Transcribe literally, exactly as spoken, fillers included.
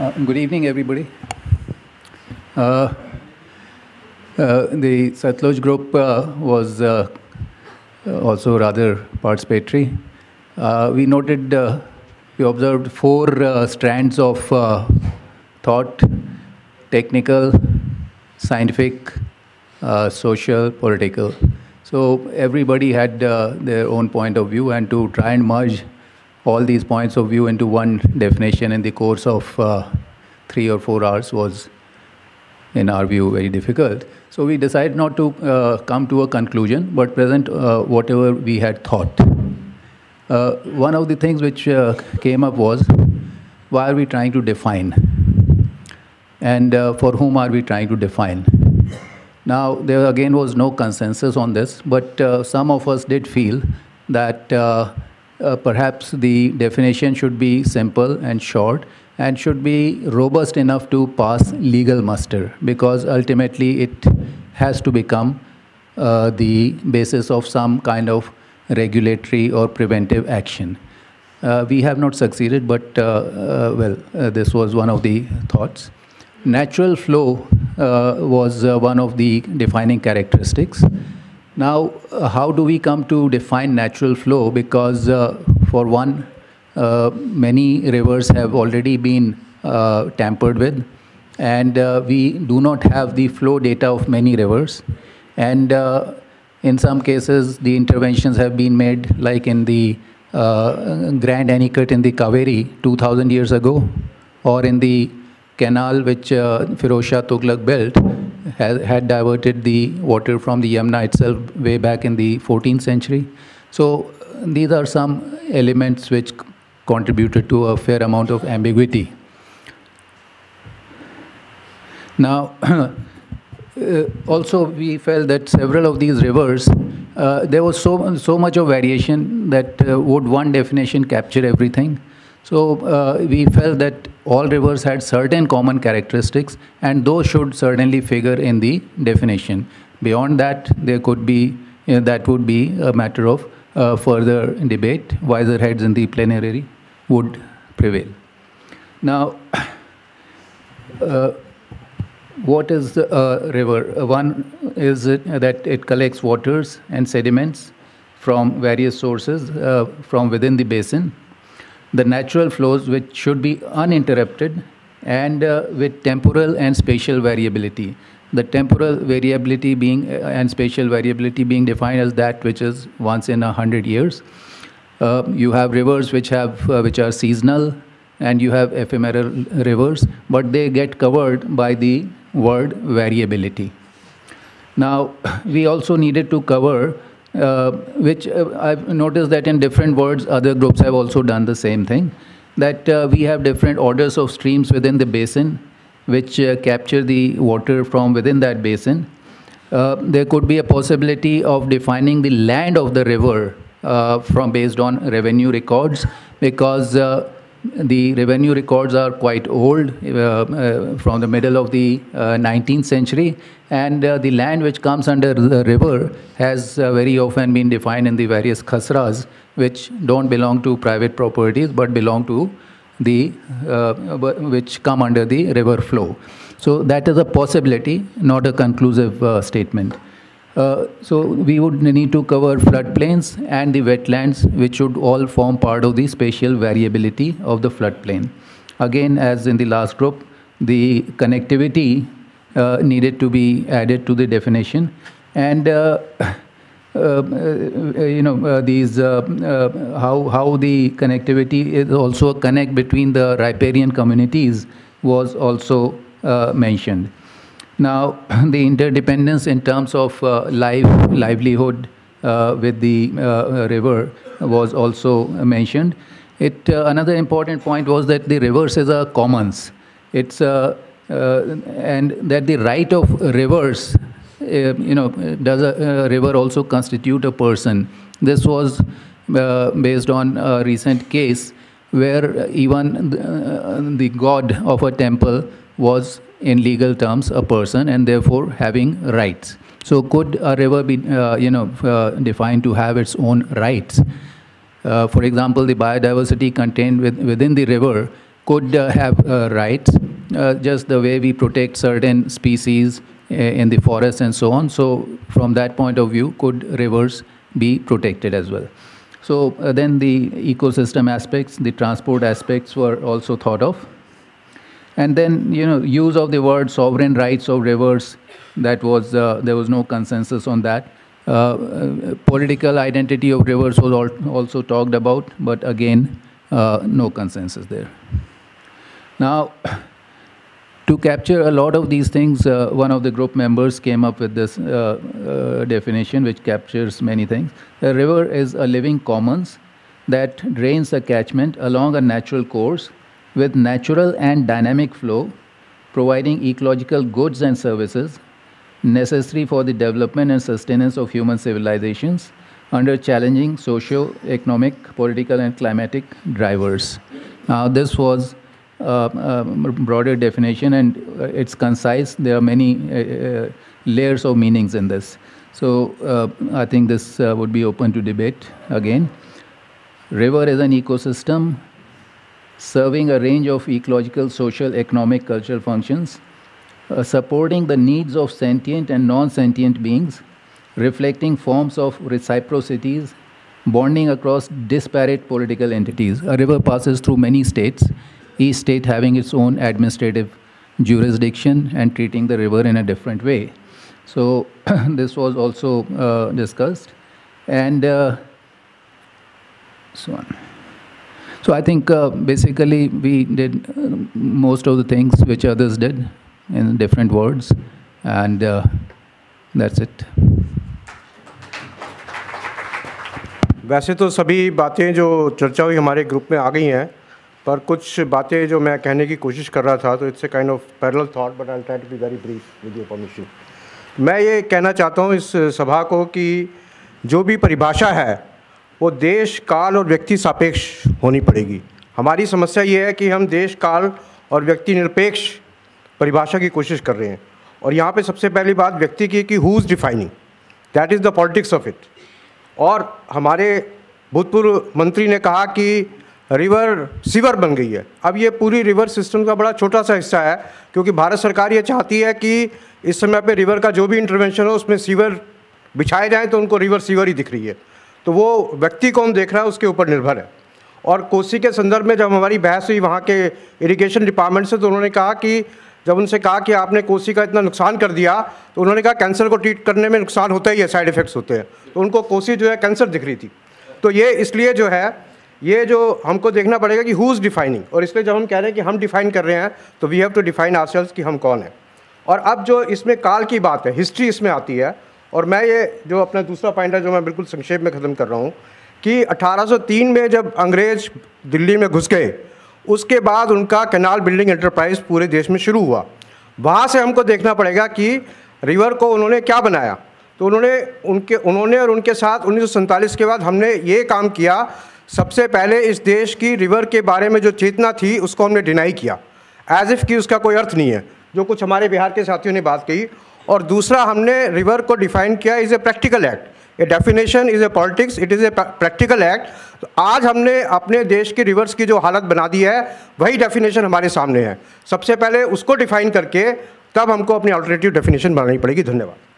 Uh, good evening, everybody. Uh, uh, the Satluj group uh, was uh, also rather participatory. Uh, we noted, uh, we observed four uh, strands of uh, thought: technical, scientific, uh, social, political. So everybody had uh, their own point of view, and to try and merge all these points of view into one definition in the course of uh, three or four hours was, in our view, very difficult. So we decided not to uh, come to a conclusion, but present uh, whatever we had thought. Uh, one of the things which uh, came up was, why are we trying to define? And uh, for whom are we trying to define? Now, there again was no consensus on this, but uh, some of us did feel that uh, Uh, perhaps the definition should be simple and short and should be robust enough to pass legal muster, because ultimately it has to become uh, the basis of some kind of regulatory or preventive action. Uh, we have not succeeded, but uh, uh, well, uh, this was one of the thoughts. Natural flow uh, was uh, one of the defining characteristics. Now, uh, how do we come to define natural flow? Because uh, for one, uh, many rivers have already been uh, tampered with, and uh, we do not have the flow data of many rivers. And uh, in some cases, the interventions have been made, like in the uh, Grand Anicut in the Kaveri two thousand years ago, or in the canal which uh, Firoz Shah Tughlaq built, had, had diverted the water from the Yamuna itself way back in the fourteenth century. So these are some elements which contributed to a fair amount of ambiguity. Now, uh, also we felt that several of these rivers, uh, there was so, so much of variation that uh, would one definition capture everything? So uh, we felt that all rivers had certain common characteristics, and those should certainly figure in the definition. Beyond that, there could be, you know, that would be a matter of uh, further debate. Wiser heads in the plenary would prevail. Now, uh, what is a river? One is that it collects waters and sediments from various sources uh, from within the basin. The natural flows which should be uninterrupted and uh, with temporal and spatial variability. The temporal variability being uh, and spatial variability being defined as that which is once in a hundred years. Uh, you have rivers which have uh, which are seasonal, and you have ephemeral rivers, but they get covered by the word variability. Now, we also needed to cover Uh, which uh, I've noticed that in different words, other groups have also done the same thing, that uh, we have different orders of streams within the basin, which uh, capture the water from within that basin. Uh, there could be a possibility of defining the land of the river uh, from based on revenue records, because uh, the revenue records are quite old, uh, uh, from the middle of the uh, nineteenth century, and uh, the land which comes under the river has uh, very often been defined in the various khasras, which don't belong to private properties but belong to the, uh, which come under the river flow. So that is a possibility, not a conclusive uh, statement. Uh, so we would need to cover floodplains and the wetlands, which should all form part of the spatial variability of the floodplain. Again, as in the last group, the connectivity uh, needed to be added to the definition, and uh, uh, you know uh, these uh, uh, how how the connectivity is also a connect between the riparian communities was also uh, mentioned. Now, the interdependence in terms of uh, life, livelihood uh, with the uh, river was also mentioned. It, uh, another important point was that the rivers is a commons. It's uh, uh, and that the right of rivers, uh, you know, does a, a river also constitute a person? This was uh, based on a recent case where even the, uh, the god of a temple was in legal terms a person, and therefore having rights. So could a river be uh, you know uh, defined to have its own rights? Uh, for example, the biodiversity contained with, within the river could uh, have uh, rights, uh, just the way we protect certain species uh, in the forest and so on. So from that point of view, could rivers be protected as well? So uh, then the ecosystem aspects, the transport aspects were also thought of. And then, you know, use of the word sovereign rights of rivers, that was, uh, there was no consensus on that. Uh, uh, political identity of rivers was al also talked about, but again, uh, no consensus there. Now, to capture a lot of these things, uh, one of the group members came up with this uh, uh, definition which captures many things. A river is a living commons that drains a catchment along a natural course with natural and dynamic flow, providing ecological goods and services necessary for the development and sustenance of human civilizations under challenging socio-economic, political, and climatic drivers. Now, this was uh, a broader definition, and uh, it's concise. There are many uh, uh, layers of meanings in this. So uh, I think this uh, would be open to debate again. River is an ecosystem serving a range of ecological, social, economic, cultural functions, uh, supporting the needs of sentient and non-sentient beings, reflecting forms of reciprocities, bonding across disparate political entities. A river passes through many states, each state having its own administrative jurisdiction and treating the river in a different way. So this was also uh, discussed. And uh, so on. So I think uh, basically we did uh, most of the things which others did in different words, and uh, that's it. वैसे तो सभी बातें जो चर्चा हुई हमारे group में आ गई हैं, पर कुछ बातें जो मैं कहने की कोशिश कर रहा था, तो it's a kind of parallel thought, but I will try to be very brief with your permission. मैं ये कहना चाहता हूँ इस सभा को कि जो भी परिभाषा है वो देश, काल और व्यक्ति सापेक्ष होनी पड़ेगी. हमारी समस्या ये है कि हम देश, काल और व्यक्ति निरपेक्ष परिभाषा की कोशिश कर रहे हैं. और यहाँ पे सबसे पहली बात व्यक्ति की कि who is defining, that is the politics of it. और हमारे भूतपूर्व मंत्री ने कहा कि रिवर सीवर बन गई है. अब ये पूरी रिवर सिस्टम का बड़ा छोटा सा हिस्सा है, क्योंकि भारत सरकार ये चाहती है कि इस समय पे रिवर का जो भी इंटरवेंशन हो उसमें सीवर बिछाए जाएँ तो उनको रिवर सीवर ही दिख रही है. तो वो व्यक्ति कौन देख रहा है उसके ऊपर निर्भर है. और कोसी के संदर्भ में जब हमारी बहस हुई वहाँ के इरिगेशन डिपार्टमेंट से, तो उन्होंने कहा कि जब उनसे कहा कि आपने कोसी का इतना नुकसान कर दिया, तो उन्होंने कहा कैंसर को ट्रीट करने में नुकसान होता ही है, साइड इफ़ेक्ट्स होते हैं. तो उनको कोसी जो है कैंसर दिख रही थी. तो ये इसलिए जो है ये जो हमको देखना पड़ेगा कि हु इज़ डिफाइनिंग. और इसलिए जब हम कह रहे हैं कि हम डिफ़ाइन कर रहे हैं तो we have to define ourselves कि हम कौन हैं. और अब जो इसमें काल की बात है, हिस्ट्री इसमें आती है. और मैं ये जो अपना दूसरा पॉइंट है जो मैं बिल्कुल संक्षेप में ख़त्म कर रहा हूँ कि अठारह सौ तीन में जब अंग्रेज़ दिल्ली में घुस गए, उसके बाद उनका कैनाल बिल्डिंग एंटरप्राइज पूरे देश में शुरू हुआ. वहाँ से हमको देखना पड़ेगा कि रिवर को उन्होंने क्या बनाया. तो उन्होंने उनके उन्होंने और उनके साथ उन्नीस सौ सैंतालीस के बाद हमने ये काम किया. सबसे पहले इस देश की रिवर के बारे में जो चेतना थी उसको हमने डिनाई किया, एज इफ़ कि उसका कोई अर्थ नहीं है, जो कुछ हमारे बिहार के साथियों ने बात कही. और दूसरा, हमने रिवर को डिफाइन किया is a practical act. A definition is a politics, it is a practical act. तो आज हमने अपने देश की रिवर्स की जो हालत बना दी है वही डेफिनेशन हमारे सामने है. सबसे पहले उसको डिफाइन करके तब हमको अपनी अल्टरनेटिव डेफिनेशन बनानी पड़ेगी. धन्यवाद.